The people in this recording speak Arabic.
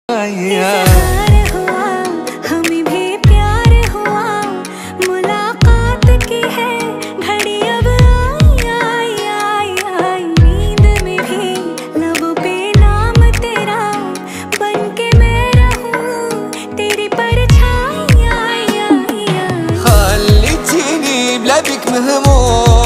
हमें भी प्यार हुआ, मुलाकात की है घड़ी अब आई आई आई। नींद में भी लबों पे नाम तेरा, बन के मैं रहूं तेरी परछाई। خليتيني بلا بيك مهموم